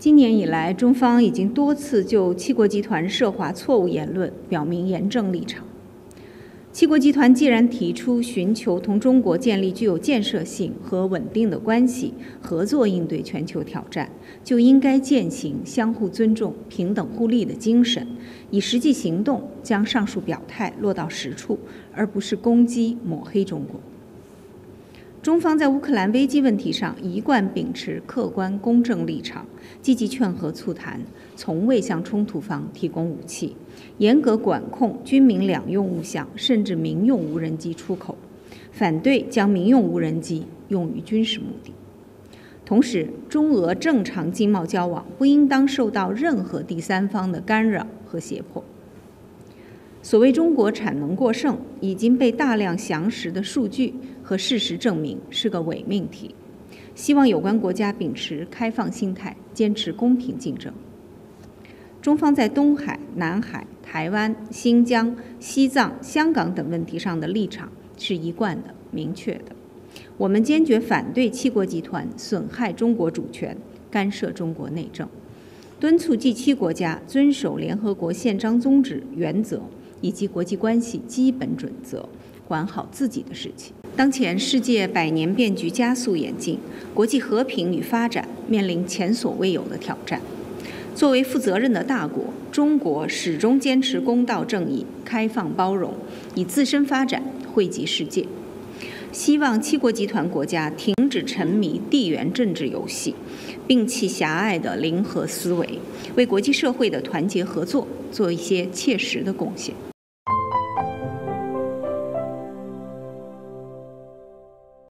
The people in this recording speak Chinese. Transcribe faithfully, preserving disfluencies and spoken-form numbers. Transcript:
今年以来，中方已经多次就七国集团涉华错误言论表明严正立场。七国集团既然提出寻求同中国建立具有建设性和稳定的关系，合作应对全球挑战，就应该践行相互尊重、平等互利的精神，以实际行动将上述表态落到实处，而不是攻击抹黑中国。中方在乌克兰危机问题上一贯秉持客观公正立场，积极劝和促谈，从未向冲突方提供武器，严格管控军民两用物项甚至民用无人机出口，反对将民用无人机用于军事目的。同时，中俄正常经贸交往不应当受到任何第三方的干扰和胁迫。所谓中国产能过剩，已经被大量详实的数据和事实证明是个伪命题。希望有关国家秉持开放心态，坚持公平竞争。中方在东海、南海、台湾、新疆、西藏、香港等问题上的立场是一贯的、明确的。我们坚决反对七国集团损害中国主权、干涉中国内政，敦促 G 七国家遵守联合国宪章宗旨、原则以及国际关系基本准则，管好自己的事情。当前世界百年变局加速演进，国际和平与发展面临前所未有的挑战。作为负责任的大国，中国始终坚持公道正义、开放包容，以自身发展惠及世界。希望七国集团国家停止沉迷地缘政治游戏，摒弃狭隘的零和思维，为国际社会的团结合作做一些切实的贡献。